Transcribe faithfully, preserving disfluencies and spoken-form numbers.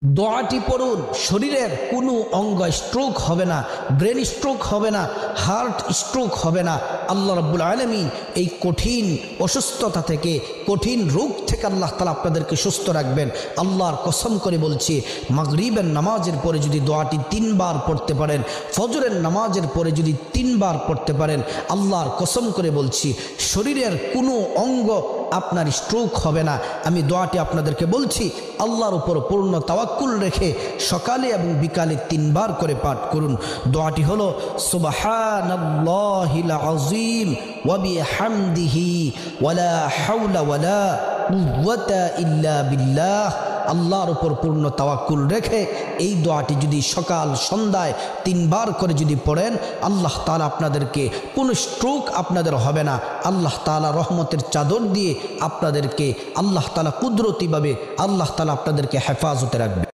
দোয়াটি পড়ুন, শরীরের কোনো অঙ্গ স্ট্রোক হবে না, ব্রেন স্ট্রোক হবে না, হার্ট স্ট্রোক হবে না। আল্লাহ রাব্বুল আলামিন এই কঠিন অসুস্থতা থেকে, কঠিন রোগ থেকে আল্লাহ তাআলা আপনাদেরকে সুস্থ রাখবেন। আল্লাহর কসম করে বলছি, মাগরিবের নামাজের পরে যদি দোয়াটি তিনবার পড়তে পারেন, ফজরের নামাজের পরে যদি তিনবার পড়তে পারেন, আল্লাহর কসম করে বলছি শরীরের কোনো অঙ্গ আপনার স্ট্রোক হবে না। আমি দোয়াটি আপনাদেরকে বলছি, আল্লাহর উপর পূর্ণ তাওয়াক্কুল রেখে সকালে এবং বিকালে তিনবার করে পাঠ করুন। দোয়াটি হলো সুবহানাল্লাহিল আযীম ওয়া বিহামদিহি ওয়ালা হাওলা ওয়ালা কুওয়াতা ইল্লা বিল্লাহ। আল্লাহর উপর পূর্ণ তাওয়াক্কুল রেখে এই দোয়াটি যদি সকাল সন্ধ্যায় তিনবার করে যদি পড়েন, আল্লাহ তাআলা আপনাদেরকে কোনো স্ট্রোক আপনাদের হবে না। আল্লাহ তাআলা রহমতের চাদর দিয়ে আপনাদেরকে আল্লাহ তাআলা কুদরতিভাবে আল্লাহ তাআলা আপনাদেরকে হেফাজতে রাখবে।